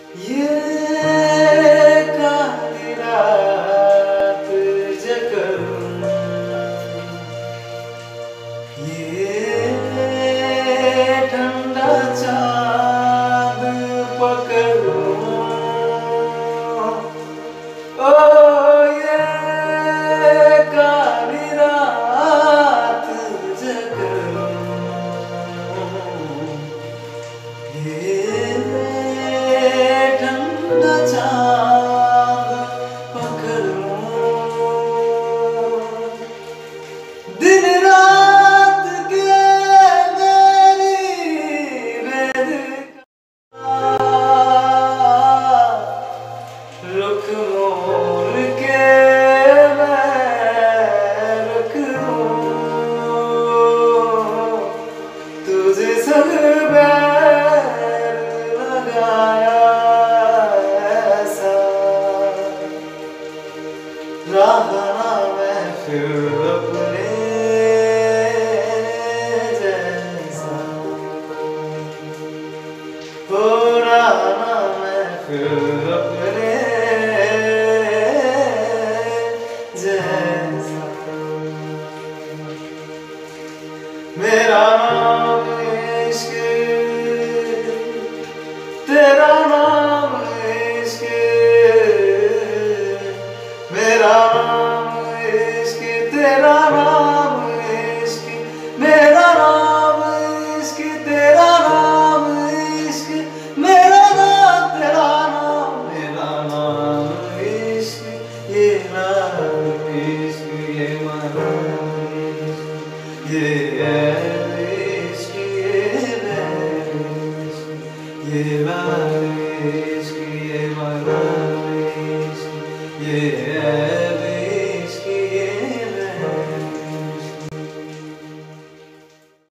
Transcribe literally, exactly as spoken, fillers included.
ये काली रात जगरूं, ये ठंडा चांद पकड़ूं, ओ ये काली रात जगरूं, ये ठंडा चांद पकड़ूं, दिन रात के मेरी वेद का रुख मोड़ के मैं रुक लूं, तुझे संग बैर लगाया ऐसा, रहा ना मैं फिर अपने जैसा, हो रहा ना मैं फिर अपने जैसा। मेरा नाम इश्क, तेरा नाम इश्क, मेरा नाम इश्क, तेरा नाम इश्क, मेरा नाम इश्क, तेरा नाम इश्क, मेरा नाम तेरा नाम, मेरा नाम इश्क, ये नाम इश्क, ये नाम इश्क, ये है इश्क, ये है इश्क, ये नाम इश्क, ये नाम इश्क, ये है